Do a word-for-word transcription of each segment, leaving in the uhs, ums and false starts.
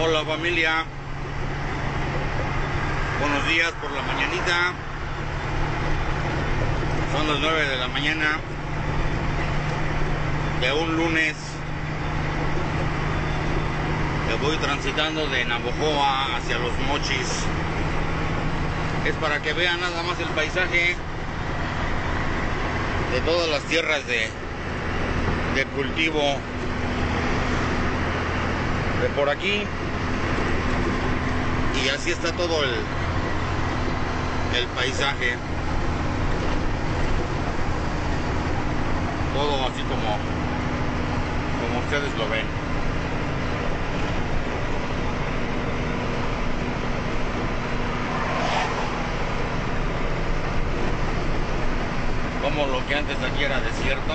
Hola familia, buenos días por la mañanita. Son las nueve de la mañana de un lunes que voy transitando de Navojoa hacia Los Mochis. Es para que vean nada más el paisaje de todas las tierras de, de cultivo de por aquí, y así está todo el, el paisaje, todo así como como ustedes lo ven. Como lo que antes aquí era desierto,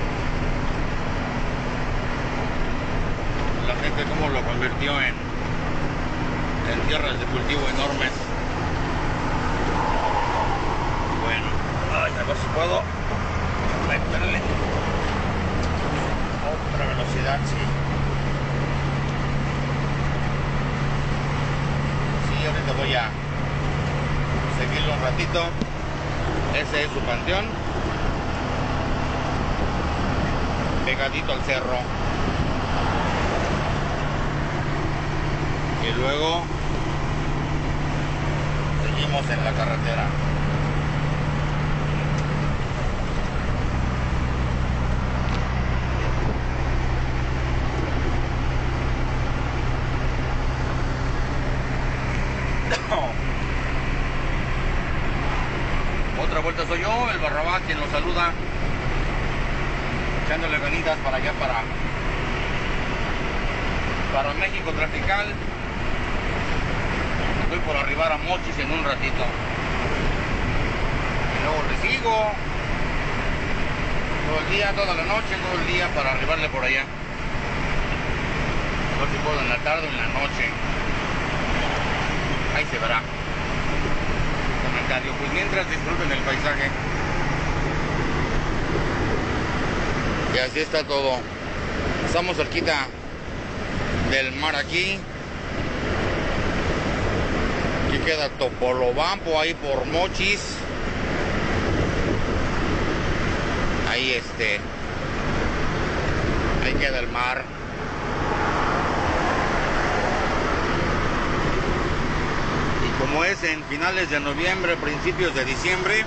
la gente como lo convirtió en, en tierras de cultivo enormes. Bueno, ay, a ver si puedo meterle otra velocidad, sí. Sí, ahorita voy a seguirlo un ratito. Ese es su panteón, pegadito al cerro. Y luego seguimos en la carretera. Otra vuelta soy yo, el Barrabás, quien los saluda, echándole ganitas para allá, para para México Trafical. Estoy por arribar a Mochis en un ratito y luego le sigo todo el día, toda la noche, todo el día para arribarle por allá. A ver si puedo en la tarde o en la noche, ahí se verá. Comentario, pues mientras disfruten el paisaje. Y así está todo. Estamos cerquita del mar aquí. Aquí queda Topolobampo, ahí por Mochis. Ahí este, ahí queda el mar. Y como es en finales de noviembre, principios de diciembre,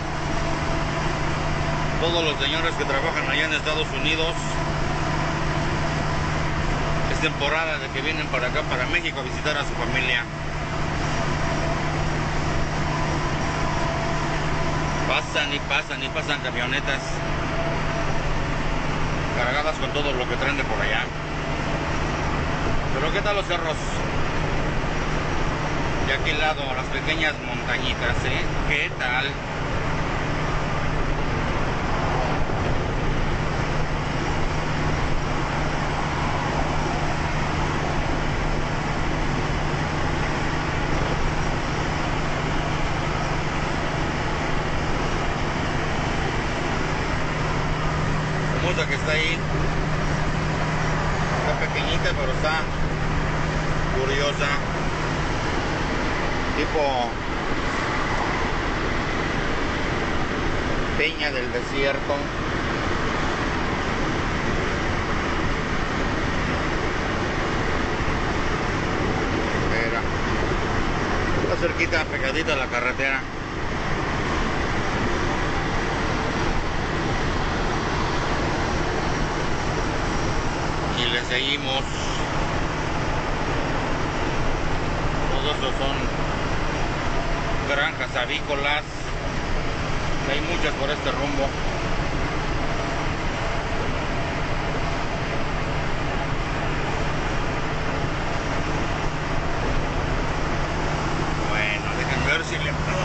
todos los señores que trabajan allá en Estados Unidos, es temporada de que vienen para acá, para México, a visitar a su familia. Pasan y pasan y pasan camionetas cargadas con todo lo que traen de por allá. Pero ¿qué tal los cerros? De aquel lado, las pequeñas montañitas, ¿eh? ¿Qué tal? Que está ahí, está pequeñita pero está curiosa, tipo peña del desierto. Mira, está cerquita, pegadita a la carretera. Y le seguimos. Todos estos son granjas avícolas. Hay muchas por este rumbo. Bueno, déjenme ver si le puedo.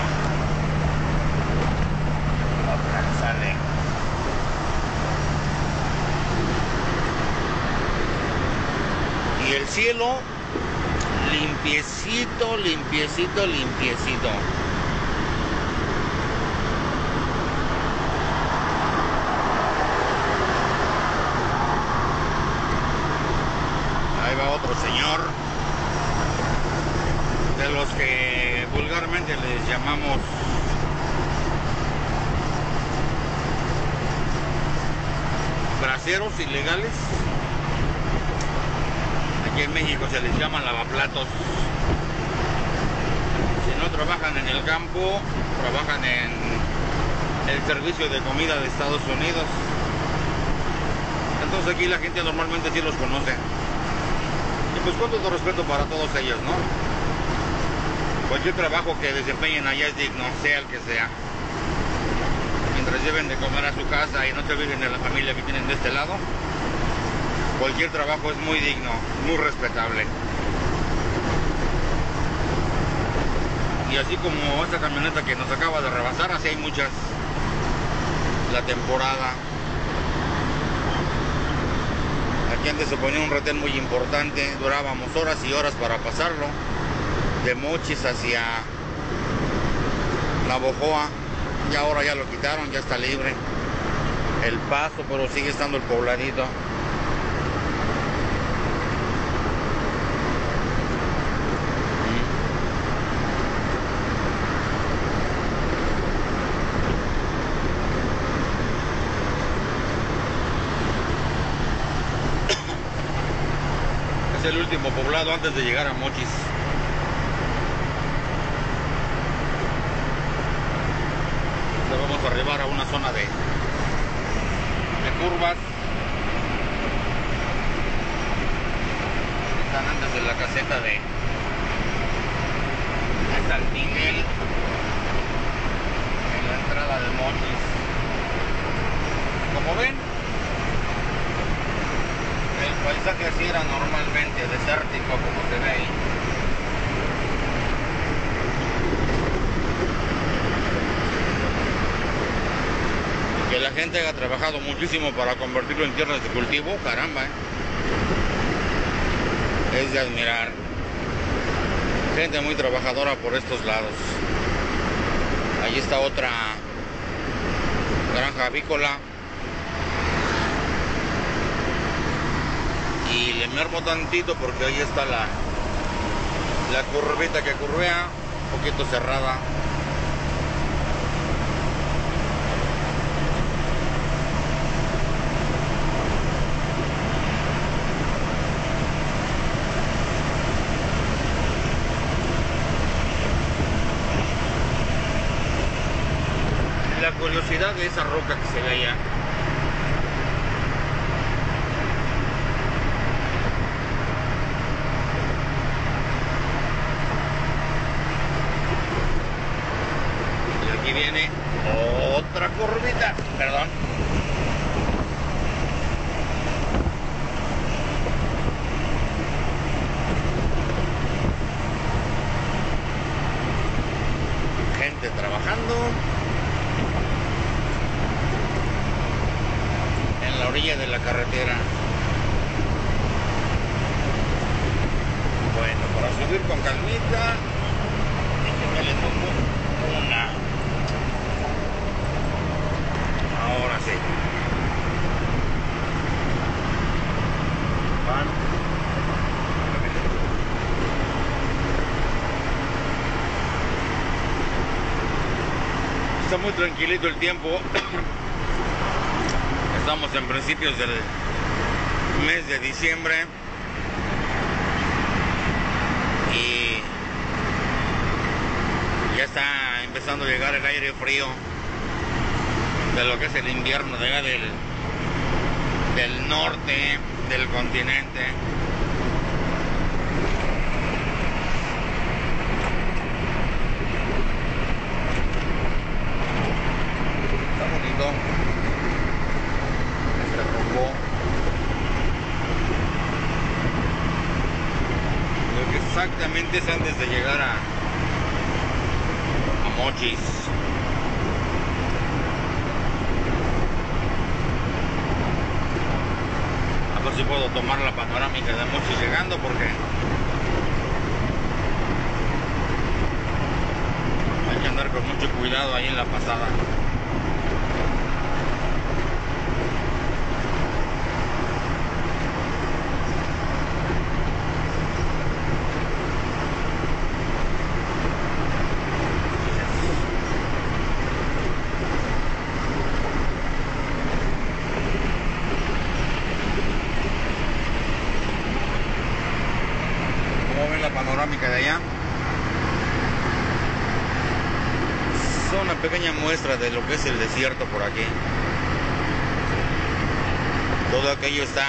Otra sale. Y el cielo limpiecito, limpiecito, limpiecito. Ahí va otro señor. los que vulgarmente les llamamos braceros ilegales. Aquí en México se les llama lavaplatos. Si no trabajan en el campo, trabajan en el servicio de comida de Estados Unidos. Entonces aquí la gente normalmente sí los conoce. Y pues con todo respeto para todos ellos, ¿no? Cualquier trabajo que desempeñen allá es digno, sea el que sea. Mientras lleven de comer a su casa y no se olviden de la familia que tienen de este lado, cualquier trabajo es muy digno, muy respetable. Y así como esta camioneta que nos acaba de rebasar, así hay muchas. La temporada. Aquí antes se ponía un retén muy importante, durábamos horas y horas para pasarlo, de Mochis hacia Navojoa, y ahora ya lo quitaron, ya está libre el paso, pero sigue estando el pobladito. Es el último poblado antes de llegar a Mochis. Vamos a arribar a una zona de, de curvas. Están antes de la caseta de, de San Miguel, en la entrada de Mochis. Como ven, el paisaje así era normalmente desértico, como se ve ahí. Que la gente haya trabajado muchísimo para convertirlo en tierras de cultivo, caramba, ¿eh? Es de admirar. Gente muy trabajadora por estos lados. Allí está otra granja avícola. Y le mermo tantito porque ahí está la, la curvita que curvea, un poquito cerrada. La curiosidad de esa roca que se ve allá. Y aquí viene otra curvita, perdón. Gente trabajando en la orilla de la carretera. Bueno, para subir con calmita, déjenme le pongo una. Ahora sí. Van. Está muy tranquilito el tiempo. Estamos en principios del mes de diciembre y ya está empezando a llegar el aire frío de lo que es el invierno de allá del, del norte del continente. Está bonito. Lo que exactamente es antes de llegar a, a Mochis. A ver si puedo tomar la panorámica de Mochis llegando, porque hay que andar con mucho cuidado ahí en la pasada. panorámica de allá. Es una pequeña muestra de lo que es el desierto por aquí. Todo aquello está,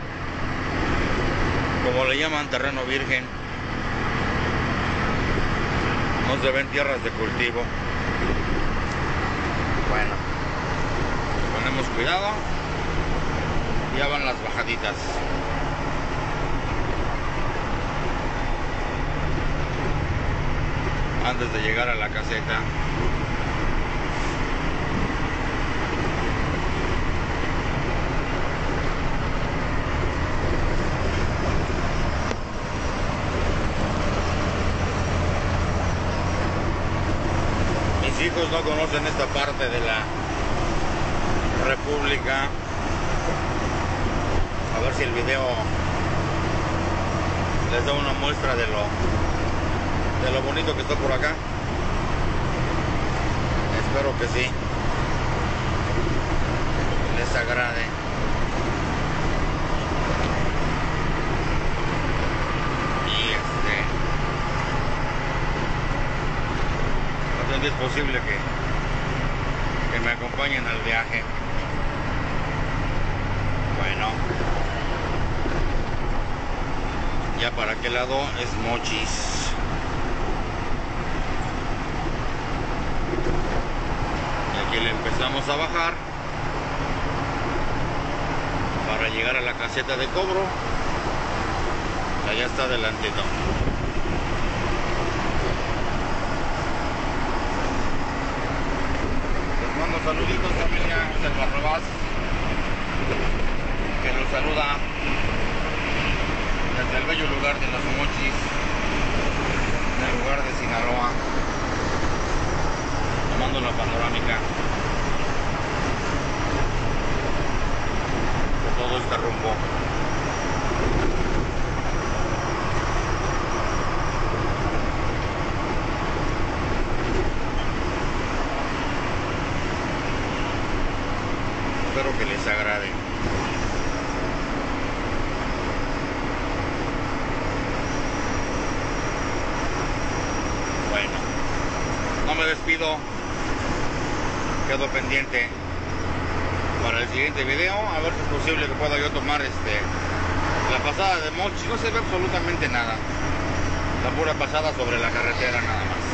como le llaman, terreno virgen. No se ven tierras de cultivo. Bueno, ponemos cuidado. Ya van las bajaditas. Antes de llegar a la caseta. Mis hijos no conocen esta parte de la República. A ver si el video les da una muestra de lo de lo bonito que está por acá. Espero que sí les agrade. Y este entonces es posible que que me acompañen al viaje. Bueno, ya para qué lado es Mochis. Y aquí le empezamos a bajar para llegar a la caseta de cobro. Allá está adelantito. Les mando saluditos, familia del Barrabás, que los saluda desde el bello lugar de los Mochis, en el lugar de Sinaloa, tomando la panorámica de todo este rumbo. Espero que les agrade. Bueno, no me despido, quedo pendiente para el siguiente video, a ver si es posible que pueda yo tomar este la pasada de Mochis. No se ve absolutamente nada, la pura pasada sobre la carretera nada más.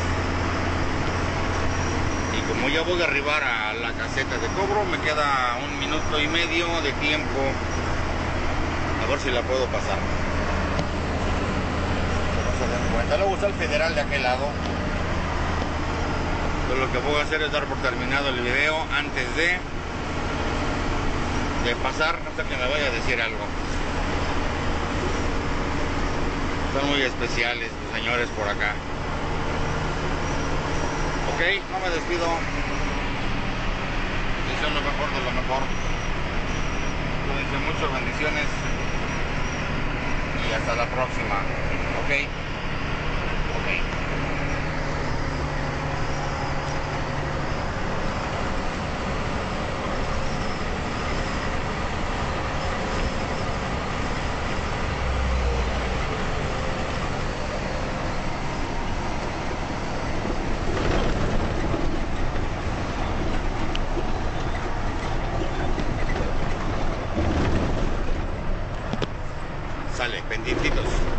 Y como ya voy a arribar a la caseta de cobro, me queda un minuto y medio de tiempo, a ver si la puedo pasar. No se den cuenta. Luego está el federal de aquel lado. Pero lo que voy a hacer es dar por terminado el video antes de de pasar, hasta que me vaya a decir algo. Son muy especiales los señores por acá. Ok, no me despido. Deseo lo mejor de lo mejor. Cuídense mucho, bendiciones. Y hasta la próxima. Ok. Ok. Sale, pendientitos.